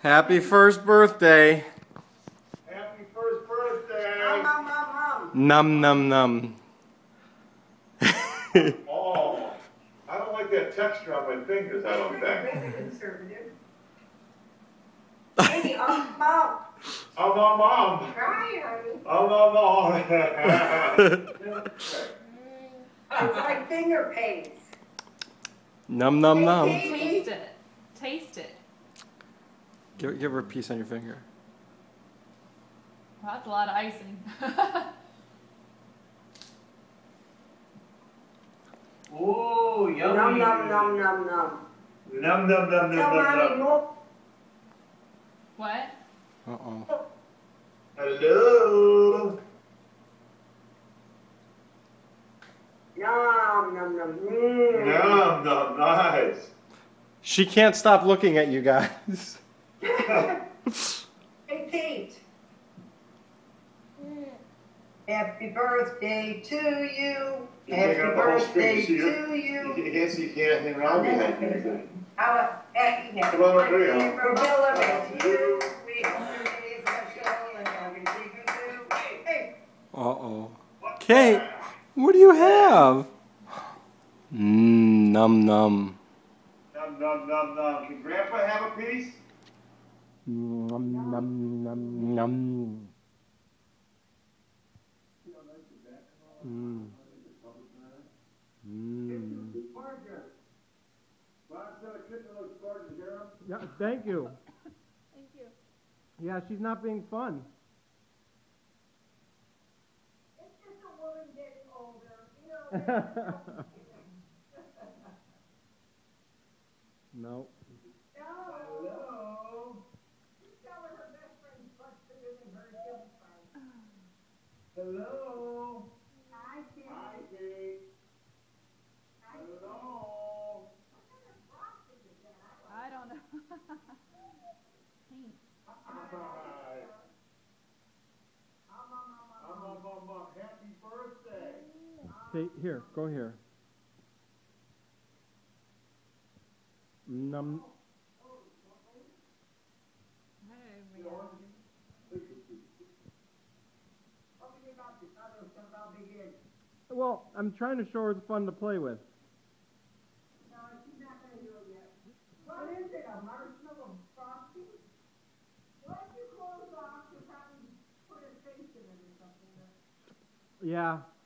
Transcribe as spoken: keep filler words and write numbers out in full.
Happy first birthday. Happy first birthday. Nom, nom, nom, nom. Num num num. Oh, I don't like that texture on my fingers, I don't think. Really conservative. Baby, oh, mom. Oh, mom, mom. Try, honey. Oh, mom, mom. It's like finger paste. Num num num. Taste it. Taste it. Give, give her a piece on your finger. Well, that's a lot of icing. Ooh, yummy. Nom, nom, nom, nom, nom. Num, num, num, Tell num, mommy num, num. more. What? Uh-oh. Hello. Nom, nom, nom. Mm. Num, num, nice. She can't stop looking at you guys. Hey, Kate. Happy birthday to you. You Happy take out the whole birthday screen, to so you. You can't see anything around behind you. How about happy, happy Come on, right birthday here. from Bella to you. We hope your day is special and everything you do. Hey. Uh-oh. Kate, what do you have? Mmm, num num. Num, num, num, num. Can Grandpa have a piece? Num num num num. Mmm. Mmm. Yeah, thank you. Thank you. Yeah, she's not being fun. It's just a woman getting older, you know. No. Hello. Just tell her her best friend's busted in and her guilt friend. Hello. Hi, Kate. Hi, Kate. Hi, Hello. What kind of frosting is that? I don't know. Paint. Hi. Um, um, um, um, Um, um, um, um. Happy birthday. Kate, here, go here. Num. Hey, man. Open your mouth, your father will jump out big egg. Well, I'm trying to show her it's fun to play with. No, she's not gonna do it yet. What is it, a marshmallow frosting? Once you close off, you'll probably put her face in it or something. Yeah.